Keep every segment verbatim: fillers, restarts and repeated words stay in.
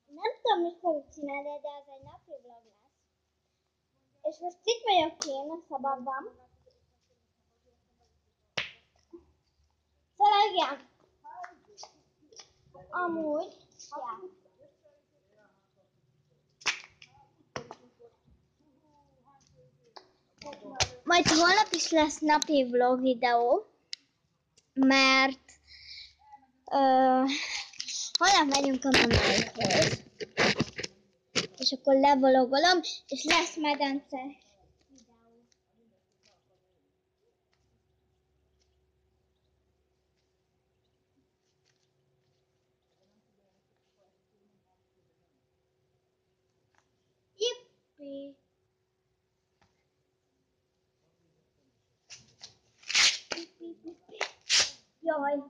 Nem tudom, mit fogok csinálni, de ez egy napi vlog lesz. És most itt vagyok én, szabadban. Szóval igen. Amúgy, ja. Majd holnap is lesz napi vlog videó, mert uh, holnap megyünk a mamáikhoz, és akkor levlogolom, és lesz medence videó. Jippi! Jaj!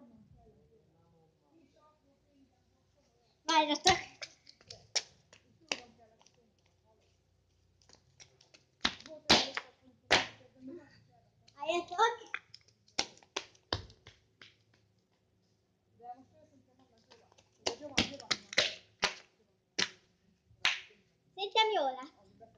Várjatok! Álljatok! Szerintem jó lesz.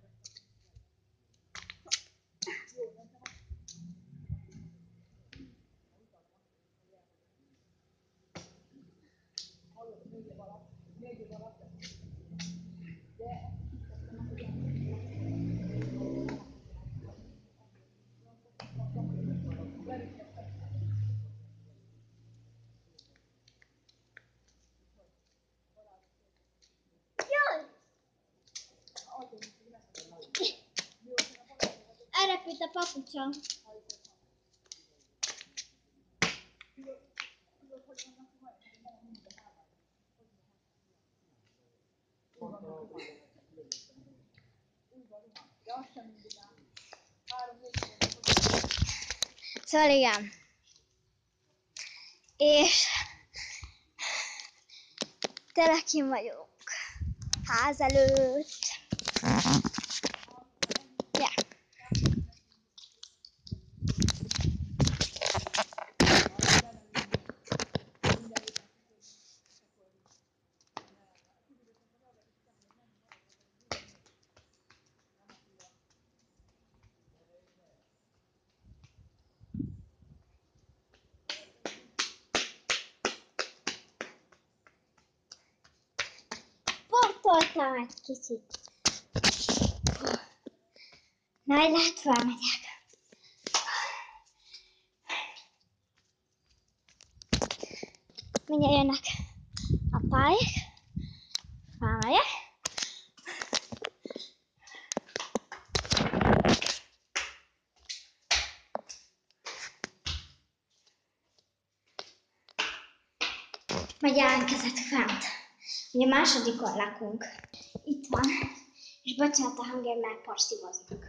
Elrepült a papucsom. Szóval igen. És tényleg kim vagyok ház előtt. Ja. Toltam egy kicsit. Na, lehet felmegyek. Mindjárt jönnek a pályák. Felmegyek. Majd jelentkezett fent. Ugye másodikon lakunk. Itt van. És bocsánat a hangért, mert porszívoznak.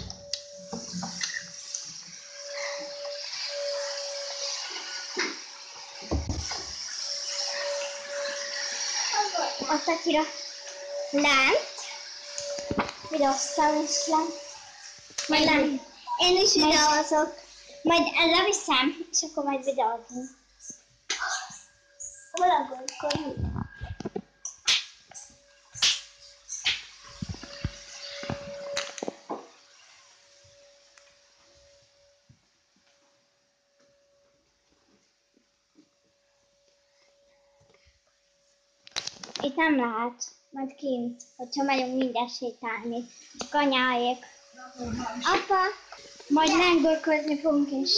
Ott akira lent. Videóztam is lent. Majd lent. Én is videózok. Majd leviszem, és akkor majd videózunk. Hol a golykor? Itt nem lehet, majd kint, hogyha megyünk mindjárt sétálni. Kanyáék. Apa, majd lengolkozni fogunk is.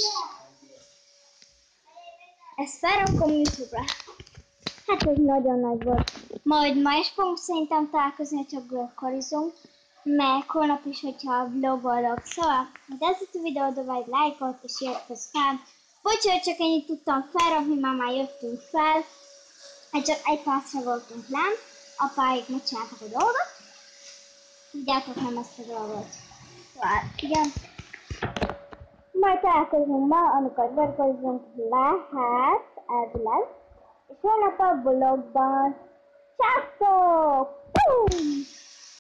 Ezt felrakom YouTube-ra. Hát ez nagyon nagy volt. Majd ma is fogunk szerintem találkozni, hogyha görkorizunk. Meg holnap is, hogyha vlogolok. Szóval, ha ez a videó, dobálj egy lájkot és iratkozz fel. Bocsánat, csak ennyit tudtam felrakni, már már jöttünk fel. Hát csak egy percre voltunk lent, apáik megcsináltak a dolgot. Tudjátok, nem ezt a dolgot. Szóval, igen. Majd találkozunk ma, amikor görkorizunk, lehet, elvileg. És holnap a vlogban. Sziasztok!